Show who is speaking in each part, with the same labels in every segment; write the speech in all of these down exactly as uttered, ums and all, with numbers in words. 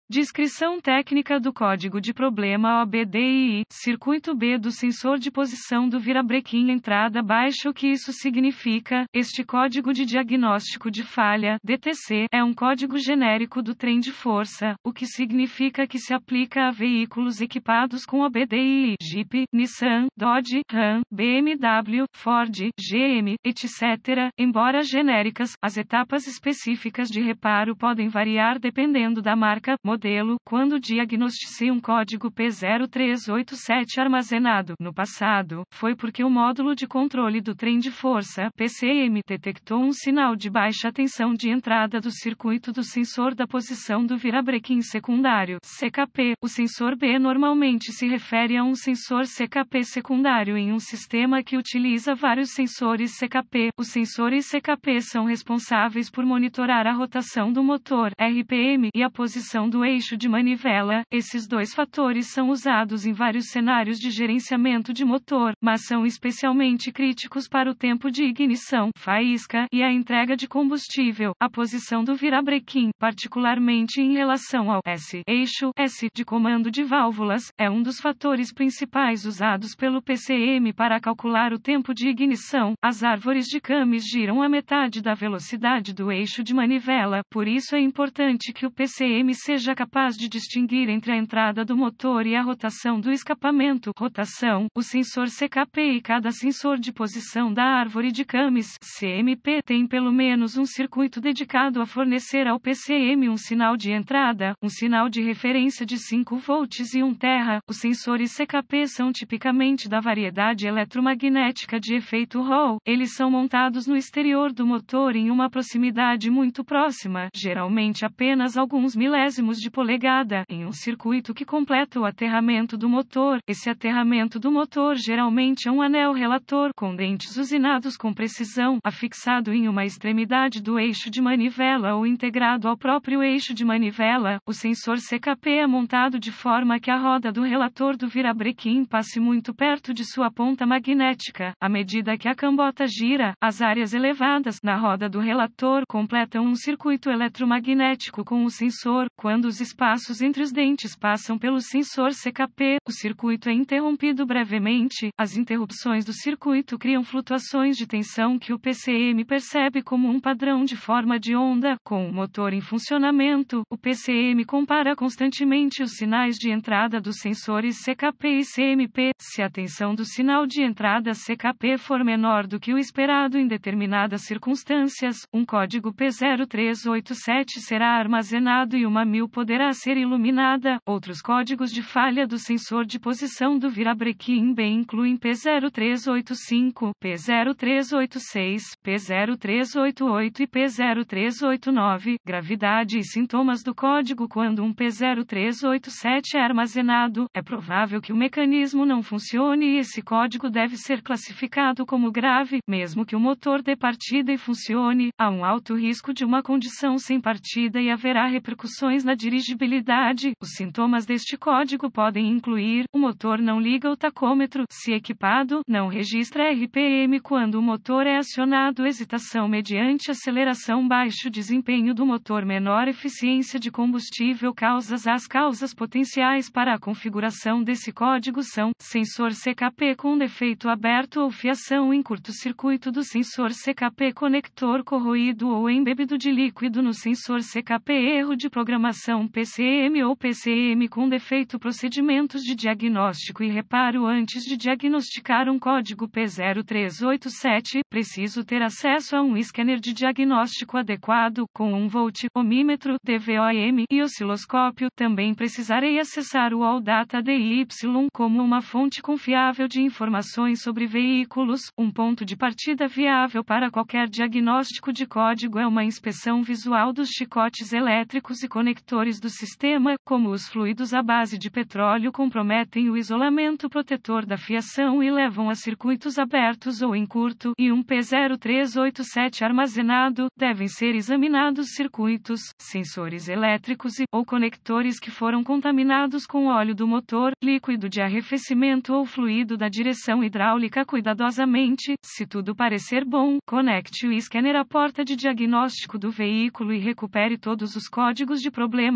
Speaker 1: Descrição técnica do código de problema O B D I I, circuito B do sensor de posição do virabrequim entrada baixa. O que isso significa? Este código de diagnóstico de falha, D T C, é um código genérico do trem de força, o que significa que se aplica a veículos equipados com O B D I I, Jeep, Nissan, Dodge, Ram, B M W, Ford, G M, etcétera. Embora genéricas, as etapas específicas de reparo podem variar dependendo da marca, modelo. Quando diagnosticei um código P zero três oito sete armazenado no passado, foi porque o módulo de controle do trem de força, P C M, detectou um sinal de baixa tensão de entrada do circuito do sensor da posição do virabrequim secundário, C K P. O sensor B normalmente se refere a um sensor C K P secundário em um sistema que utiliza vários sensores C K P. Os sensores C K P são responsáveis por monitorar a rotação do motor, R P M, e a posição do eixo de manivela. Esses dois fatores são usados em vários cenários de gerenciamento de motor, mas são especialmente críticos para o tempo de ignição, faísca, e a entrega de combustível. A posição do virabrequim, particularmente em relação ao S, eixo S de comando de válvulas, é um dos fatores principais usados pelo P C M para calcular o tempo de ignição. As árvores de camis giram a metade da velocidade do eixo de manivela, por isso é importante que o P C M seja capaz de distinguir entre a entrada do motor e a rotação do escapamento. Rotação, o sensor C K P e cada sensor de posição da árvore de camis, C M P, tem pelo menos um circuito dedicado a fornecer ao P C M um sinal de entrada, um sinal de referência de cinco volts e um terra. Os sensores C K P são tipicamente da variedade eletromagnética de efeito Hall. Eles são montados no exterior do motor em uma proximidade muito próxima, geralmente apenas alguns milésimos de polegada, em um circuito que completa o aterramento do motor. Esse aterramento do motor geralmente é um anel relator com dentes usinados com precisão, afixado em uma extremidade do eixo de manivela ou integrado ao próprio eixo de manivela. O sensor C K P é montado de forma que a roda do relator do virabrequim passe muito perto de sua ponta magnética. À medida que a cambota gira, as áreas elevadas na roda do relator completam um circuito eletromagnético com o sensor. Quando os espaços entre os dentes passam pelo sensor C K P, o circuito é interrompido brevemente. As interrupções do circuito criam flutuações de tensão que o P C M percebe como um padrão de forma de onda. Com o motor em funcionamento, o P C M compara constantemente os sinais de entrada dos sensores C K P e C M P. Se a tensão do sinal de entrada C K P for menor do que o esperado em determinadas circunstâncias, um código P zero três oito sete será armazenado e uma mil poderá ser iluminada. Outros códigos de falha do sensor de posição do virabrequim B incluem P zero três oito cinco, P zero três oito seis, P zero três oito oito e P zero três oito nove. Gravidade e sintomas do código. Quando um P zero três oito sete é armazenado, é provável que o mecanismo não funcione e esse código deve ser classificado como grave. Mesmo que o motor dê partida e funcione, há um alto risco de uma condição sem partida e haverá repercussões na dirigibilidade. Os sintomas deste código podem incluir: o motor não liga o tacômetro, se equipado, não registra R P M quando o motor é acionado, hesitação mediante aceleração, baixo desempenho do motor, menor eficiência de combustível. Causas. As causas potenciais para a configuração desse código são: sensor C K P com defeito aberto ou fiação em curto-circuito do sensor C K P, conector corroído ou embebido de líquido no sensor C K P, erro de programação P C M ou P C M com defeito. Procedimentos de diagnóstico e reparo. Antes de diagnosticar um código P zero três oito sete, preciso ter acesso a um scanner de diagnóstico adequado, com um volt, ohmímetro, D V O M e osciloscópio. Também precisarei acessar o All Data D Y como uma fonte confiável de informações sobre veículos. Um ponto de partida viável para qualquer diagnóstico de código é uma inspeção visual dos chicotes elétricos e conectores do sistema, como os fluidos à base de petróleo comprometem o isolamento protetor da fiação e levam a circuitos abertos ou em curto, e um P zero três oito sete armazenado. Devem ser examinados circuitos, sensores elétricos e ou conectores que foram contaminados com óleo do motor, líquido de arrefecimento ou fluido da direção hidráulica cuidadosamente. Se tudo parecer bom, conecte o scanner à porta de diagnóstico do veículo e recupere todos os códigos de problema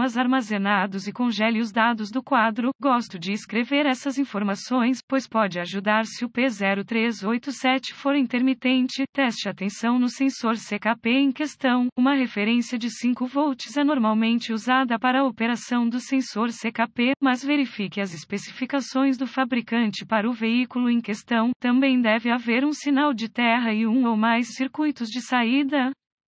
Speaker 1: sistemas armazenados e congele os dados do quadro. Gosto de escrever essas informações, pois pode ajudar se o P zero três oito sete for intermitente. Teste a tensão no sensor C K P em questão. Uma referência de cinco volts é normalmente usada para a operação do sensor C K P, mas verifique as especificações do fabricante para o veículo em questão. Também deve haver um sinal de terra e um ou mais circuitos de saída.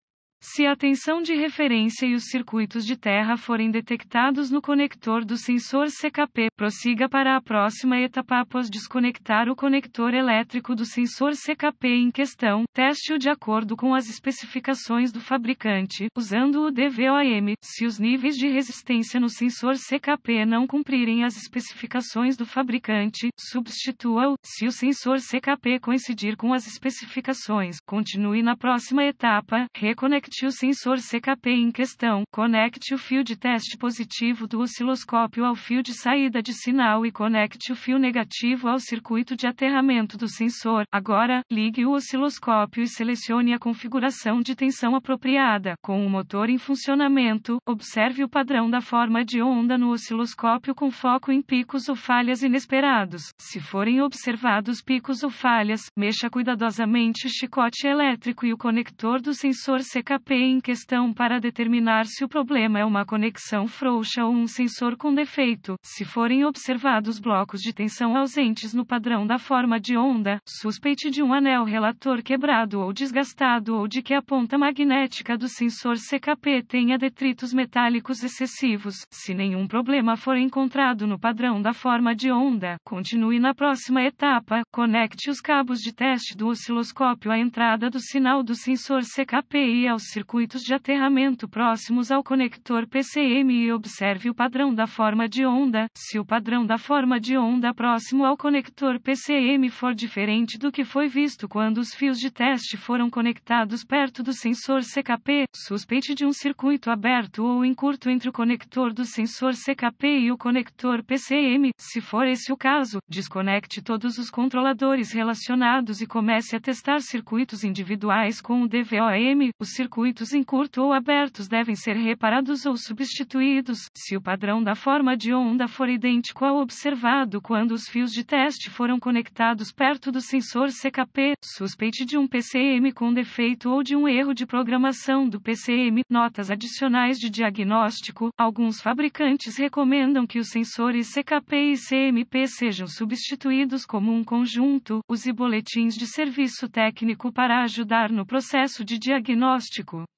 Speaker 1: Se a tensão de referência e os circuitos de terra forem detectados no conector do sensor C K P, prossiga para a próxima etapa após desconectar o conector elétrico do sensor C K P em questão. Teste-o de acordo com as especificações do fabricante, usando o D V O M. Se os níveis de resistência no sensor C K P não cumprirem as especificações do fabricante, substitua-o. Se o sensor C K P coincidir com as especificações, continue na próxima etapa. Reconecte o sensor C K P em questão. Conecte o fio de teste positivo do osciloscópio ao fio de saída de sinal e conecte o fio negativo ao circuito de aterramento do sensor. Agora, ligue o osciloscópio e selecione a configuração de tensão apropriada. Com o motor em funcionamento, observe o padrão da forma de onda no osciloscópio com foco em picos ou falhas inesperados. Se forem observados picos ou falhas, mexa cuidadosamente o chicote elétrico e o conector do sensor C K P em questão para determinar se o problema é uma conexão frouxa ou um sensor com defeito. Se forem observados blocos de tensão ausentes no padrão da forma de onda, suspeite de um anel relator quebrado ou desgastado ou de que a ponta magnética do sensor C K P tenha detritos metálicos excessivos. Se nenhum problema for encontrado no padrão da forma de onda, continue na próxima etapa. Conecte os cabos de teste do osciloscópio à entrada do sinal do sensor C K P e aos circuitos de aterramento próximos ao conector P C M e observe o padrão da forma de onda. Se o padrão da forma de onda próximo ao conector P C M for diferente do que foi visto quando os fios de teste foram conectados perto do sensor C K P, suspeite de um circuito aberto ou encurto entre o conector do sensor C K P e o conector P C M. Se for esse o caso, desconecte todos os controladores relacionados e comece a testar circuitos individuais com o D V O M. Os circuitos em curto ou abertos devem ser reparados ou substituídos. Se o padrão da forma de onda for idêntico ao observado quando os fios de teste foram conectados perto do sensor C K P, suspeite de um P C M com defeito ou de um erro de programação do P C M. Notas adicionais de diagnóstico. Alguns fabricantes recomendam que os sensores C K P e C M P sejam substituídos como um conjunto. Use boletins de serviço técnico para ajudar no processo de diagnóstico.